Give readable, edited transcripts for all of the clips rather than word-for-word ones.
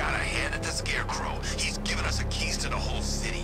gotta hand it to Scarecrow. He's given us the keys to the whole city.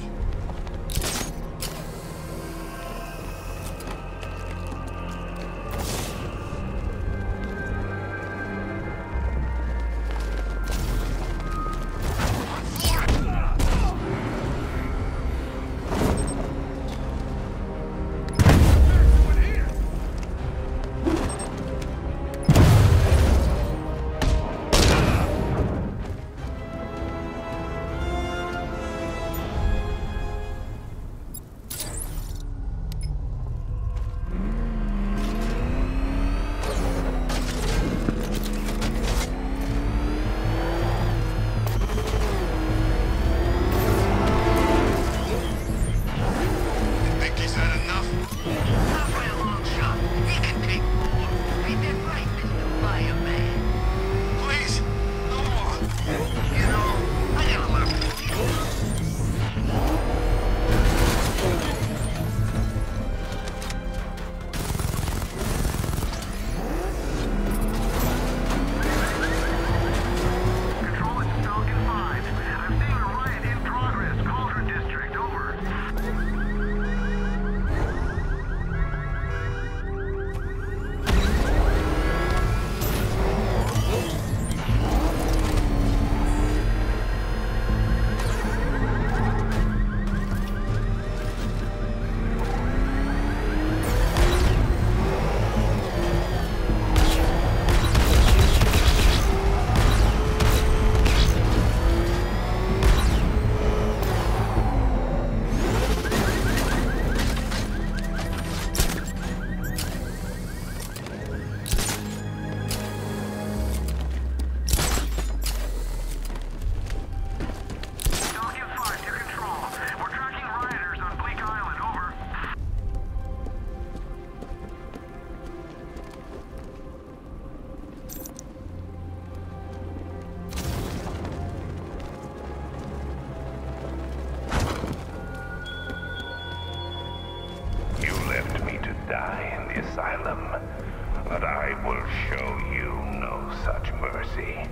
But I will show you no such mercy.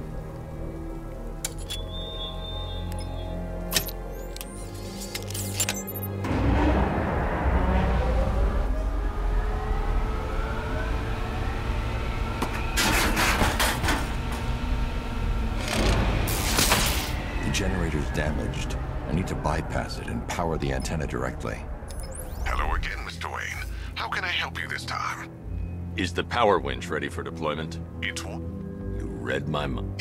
The generator's damaged. I need to bypass it and power the antenna directly. Hello again, Mr. Wayne. How can I help you this time? Is the power winch ready for deployment? It's what? You read my mind.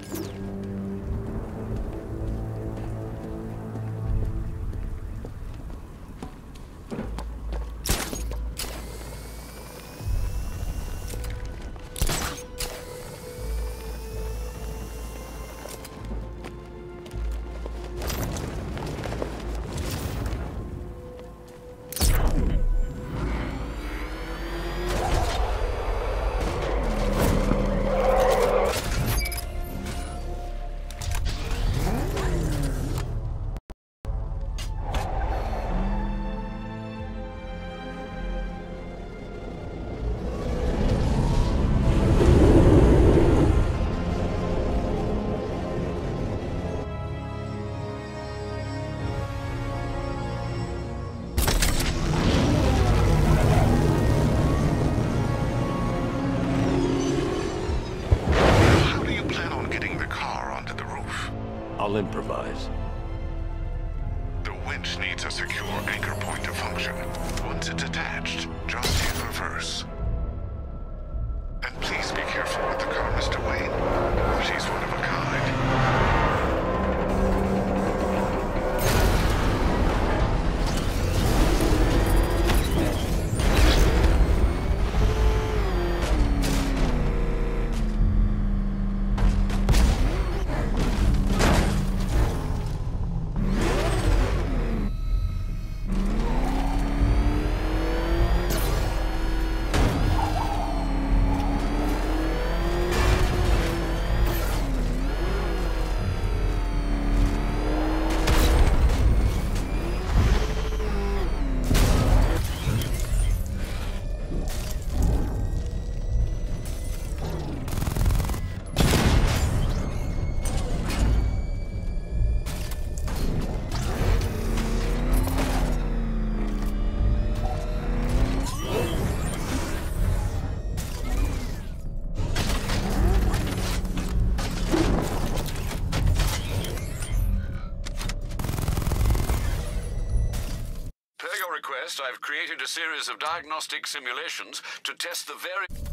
I'll improvise. The winch needs a secure anchor point to function. Once it's attached, just hit reverse. And please be careful with the car, Mr. Wayne. She's one of a kind. request, I've created a series of diagnostic simulations to test the very...